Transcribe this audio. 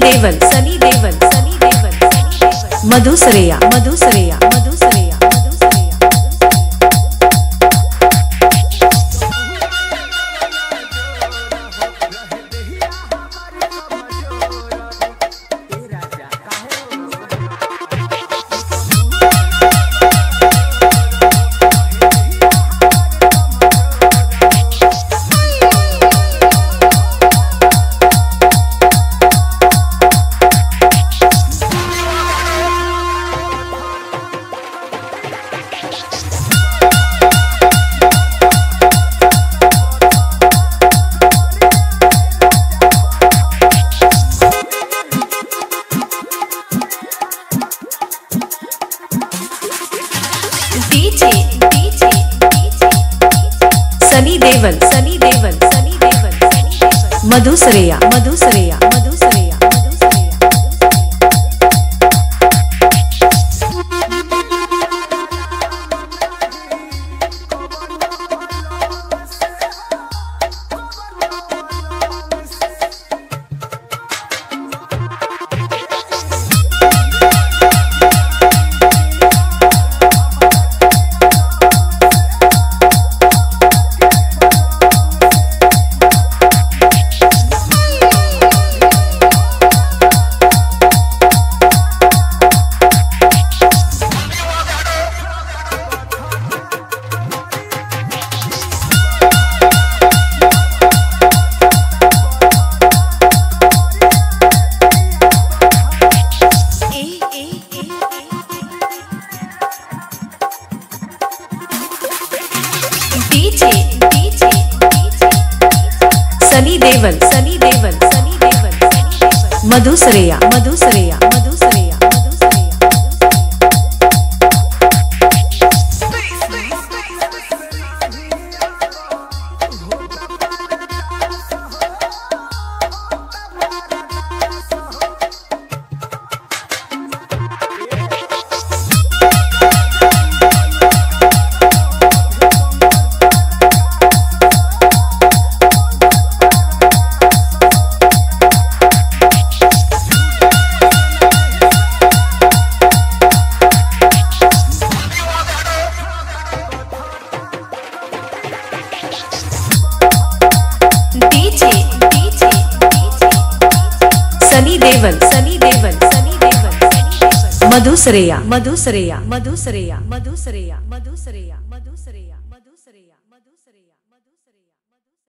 देवल, सनी देवल, सनी देवल, सनी देवल, मधुसरेया, मधुसरेया, मधुसरेया, मधुसरेया। DJ DJ DJ Sunny Deol, Sunny Deol, Sunny Deol, Sunny Deol, मधुसरेया, मधुसरेया, मधुसरेया, मधुसरेया। DJ DJ DJ Sunny Deol, Sunny Deol, Sunny Deol, Sunny Deol, मधुसरेया, मधुसरेया, मधुसरेया, मधुसरेया। DJ DJ DJ Sunny Deol, Sunny Deol, Sunny Deol, Sunny Deol, मधुसरेया, मधुसरेया, मधुसरेया, मधुसरेया, मधुसरेया, मधुसरेया, मधुसरेया, मधुसरेया।